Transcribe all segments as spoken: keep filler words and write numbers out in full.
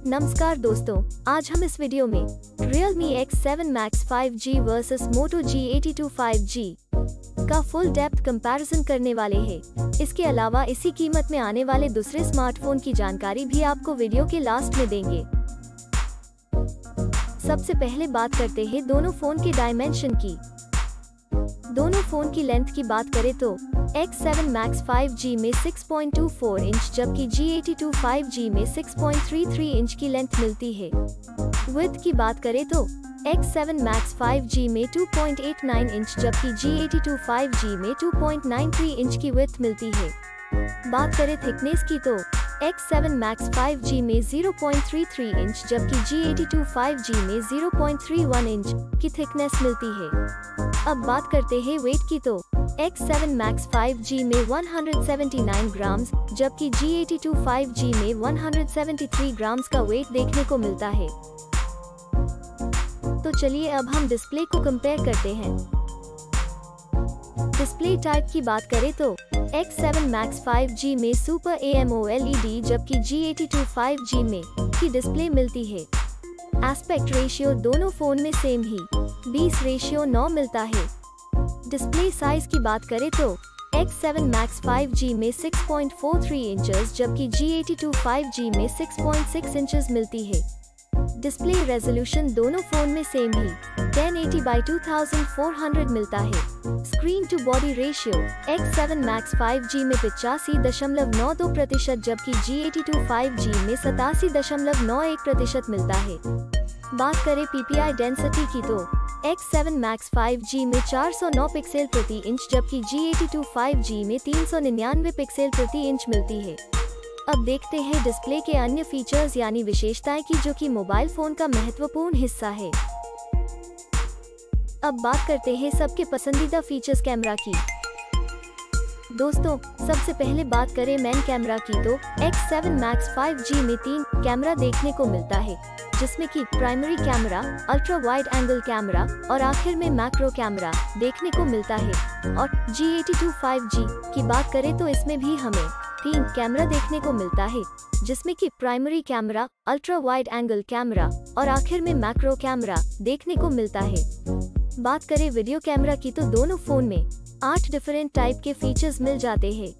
नमस्कार दोस्तों, आज हम इस वीडियो में Realme X seven Max five G versus Moto G eighty two five G का फुल डेप्थ कंपैरिजन करने वाले हैं। इसके अलावा इसी कीमत में आने वाले दूसरे स्मार्टफोन की जानकारी भी आपको वीडियो के लास्ट में देंगे। सबसे पहले बात करते हैं दोनों फोन के डायमेंशन की। दोनों फोन की लेंथ की बात करें तो X seven Max five G में six point two four inch जबकि G eighty two five G में six point three three inch की लेंथ मिलती है। विड्थ की बात करें तो X seven Max five G में two point eight nine inch जबकि G eighty two five G में two point nine three inch की विड्थ मिलती है। बात करें थिकनेस की तो X seven Max five G में zero point three three inch जबकि G eighty two five G में zero point three one inch की थिकनेस मिलती है। अब बात करते हैं वेट की तो X seven Max five G में one hundred seventy nine grams जबकि G eighty two five G में one hundred seventy three grams का वेट देखने को मिलता है। तो चलिए अब हम डिस्प्ले को कंपेयर करते हैं। डिस्प्ले टाइप की बात करें तो X seven Max five G में सुपर एमोलेड जबकि G eighty two five G में की डिस्प्ले मिलती है। एस्पेक्ट रेशियो दोनों फोन में सेम ही बीस रेशियो नौ मिलता है। डिस्प्ले साइज की बात करें तो X seven Max five G में six point four three inches जबकि G eighty two five G में सिक्स पॉइंट सिक्स इंचेस मिलती है। डिस्प्ले रेजोल्यूशन दोनों फोन में सेम ही ten eighty by two thousand four hundred मिलता है। Screen to body ratio X seven Max five G में पिचासी दशमलव नौ दो प्रतिशत जबकि G eighty two five G में सतासी दशमलव नौ एक प्रतिशत मिलता है। बात करें पीपीआई डेंसिटी की तो X seven Max five G में चार सौ नौ पिक्सल प्रति इंच जबकि G eighty two five G में तीन सौ निन्यानवे पिक्सल प्रति इंच मिलती है। अब देखते हैं डिस्प्ले के अन्य फीचर्स यानी विशेषताएं की जो कि मोबाइल फोन का महत्वपूर्ण हिस्सा है। अब बात करते हैं सबके पसंदीदा फीचर्स कैमरा की। दोस्तों, सबसे पहले बात करें मेन कैमरा की तो X seven Max five G में तीन कैमरा देखने को मिलता है, जिसमें कि primary camera, ultra wide angle camera और आखिर में मैक्रो कैमरा देखने को मिलता है। और G eighty two five G की बात करें तो इसमें भी हमें तीन कैमरा देखने को मिलता है, जिसमें कि primary camera, ultra wide angle camera और आखिर में मैक्रो कैमरा देखने को मिलता है। बात करें वीडियो कैमरा की तो दोनों फोन में आठ डिफरेंट टाइप के फीचर्स मिल जाते हैं।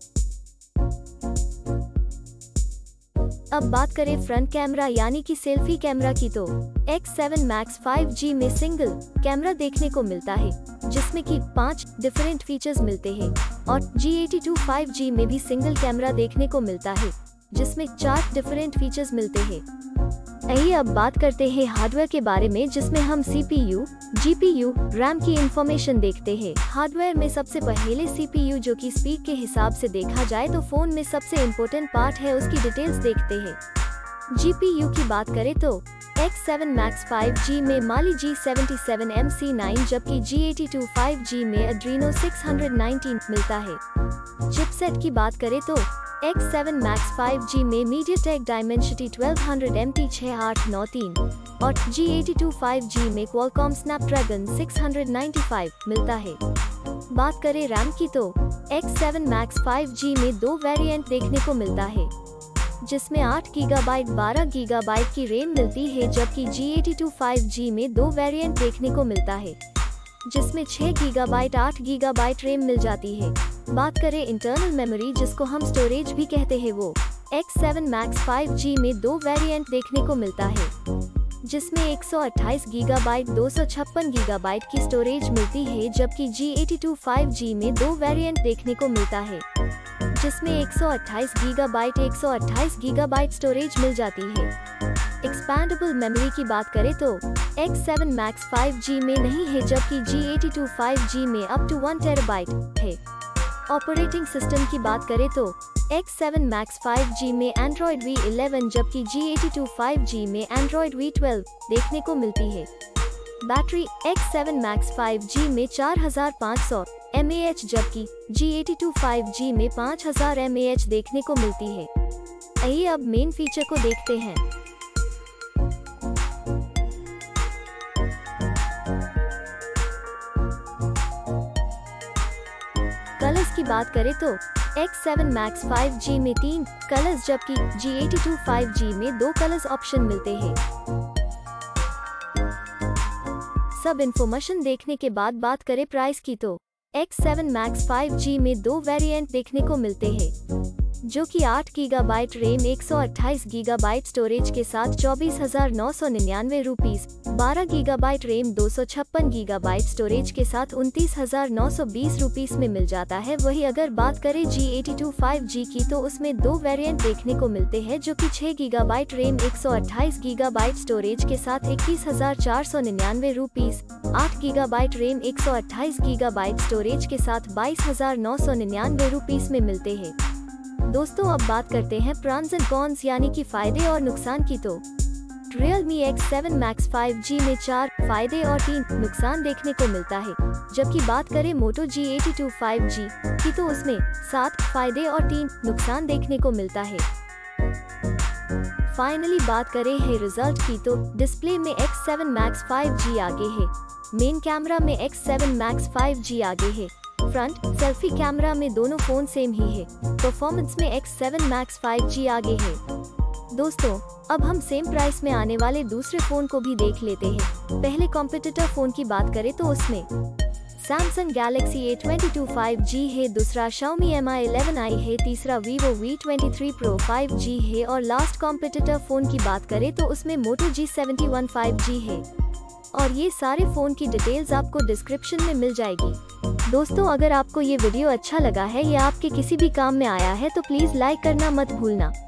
अब बात करें फ्रंट कैमरा यानी कि सेल्फी कैमरा की तो X seven Max five G में सिंगल कैमरा देखने को मिलता है, जिसमें कि पांच डिफरेंट फीचर्स मिलते हैं और G eighty two five G में भी सिंगल कैमरा देखने को मिलता है, जिसमें चार डिफरेंट फीचर्स मिलते हैं। आइए अब बात करते हैं हार्डवेयर के बारे में, जिसमें हम सीपीयू, जीपीयू, रैम की इंफॉर्मेशन देखते हैं। हार्डवेयर में सबसे पहले सीपीयू जो कि स्पीड के हिसाब से देखा जाए तो फोन में सबसे इम्पोर्टेंट पार्ट है, उसकी डिटेल्स देखते हैं। जीपीयू की बात करें तो X seven Max five G में Mali G seventy seven MC nine नाइन जबकि G eighty two five G में एड्रीनो सिक्स नाइनटीन मिलता है। चिपसेट की बात करें तो X seven Max five G में MediaTek Dimensity twelve hundred M T six आठ नौ तीन और G eighty two five G में Qualcomm Snapdragon six ninety five मिलता है। बात करें रैम की तो X seven Max five G में दो वेरिएंट देखने को मिलता है, जिसमें आठ गीगाबाइट बारह गीगाबाइट की रैम मिलती है जबकि G eighty two five G में दो वेरिएंट देखने को मिलता है, जिसमें छह गीगाबाइट आठ गीगाबाइट रैम मिल जाती है। बात करें इंटरनल मेमोरी जिसको हम स्टोरेज भी कहते हैं, वो X seven Max five G में दो वेरिएंट देखने को मिलता है, जिसमें एक सौ अट्ठाईस गीगाबाइट दो सौ छप्पन गीगाबाइट की स्टोरेज मिलती है जबकि G eighty two five G में दो वेरिएंट देखने को मिलता है, जिसमें एक सौ अट्ठाईस गीगाबाइट एक सौ अट्ठाईस गीगाबाइट स्टोरेज मिल जाती है। एक्सपैंडेबल मेमोरी की बात करें तो X seven Max five G में नहीं है जबकि G eighty two five G में अप टू वन टेराबाइट है। ऑपरेटिंग सिस्टम की बात करें तो X seven Max five G में एंड्रॉइड वी इलेवन जबकि G eighty two five G में एंड्रॉइड वी ट्वेल्व देखने को मिलती है। Battery X seven Max five G में चार हज़ार पाँच सौ एम ए एच जबकि G eighty two five G में पाँच हज़ार एम ए एच देखने को मिलती है। आइए अब मेन फीचर को देखते हैं। कलर्स की बात करें तो X seven Max five G में तीन कलर्स जबकि G eighty two five G में दो कलर्स ऑप्शन मिलते हैं। सब इन्फॉर्मेशन देखने के बाद बात करें प्राइस की तो X seven Max five G में दो वेरिएंट देखने को मिलते हैं, जो कि आठ गीगाबाइट रैम एक सौ अट्ठाईस गीगाबाइट स्टोरेज के साथ चौबीस हजार नौ सौ निन्यानवे रुपीस, बारह गीगाबाइट रैम दो सौ छप्पन गीगाबाइट स्टोरेज के साथ उनतीस हजार नौ सौ बीस रुपीस में मिल जाता है। वही अगर बात करें G eighty two five G की तो उसमें दो वेरिएंट देखने को मिलते हैं, जो कि छह गीगाबाइट रैम एक सौ अट्ठाईस गीगाबाइट स्टोरेज के साथ इक्कीस हजार चार सौ निन्यानवे रुपीस, आठ गीगाबाइट रैम एक सौ अट्ठाईस गीगाबाइट स्टोरेज के साथ बाईस हजार नौ सौ निन्यानवे रुपीस में मिलते हैं। दोस्तों अब बात करते हैं प्रॉन्स एंड कॉन्स यानी कि फायदे और नुकसान की तो Realme X seven Max five G में चार फायदे और तीन नुकसान देखने को मिलता है, जबकि बात करें Moto G eighty two five G की तो उसमें सात फायदे और तीन नुकसान देखने को मिलता है। फाइनली बात करें है रिजल्ट की तो डिस्प्ले में X seven Max five G आगे है, मेन कैमरा में X seven Max five G आगे है, फ्रंट सेल्फी कैमरा में दोनों फोन सेम ही है, परफॉर्मेंस में X seven Max five G आगे है। दोस्तों अब हम सेम प्राइस में आने वाले दूसरे फोन को भी देख लेते हैं। पहले कॉम्पिटिटर फोन की बात करें तो उसमें Samsung Galaxy A twenty two five G है, दूसरा Xiaomi M I eleven I है, तीसरा Vivo V twenty three Pro five G है और लास्ट कॉम्पिटिटर फोन की बात करें तो उसमें Moto G seventy one five G है। और ये सारे फोन की डिटेल्स आपको डिस्क्रिप्शन में मिल जाएगी। दोस्तों अगर आपको ये वीडियो अच्छा लगा है या आपके किसी भी काम में आया है तो प्लीज लाइक करना मत भूलना।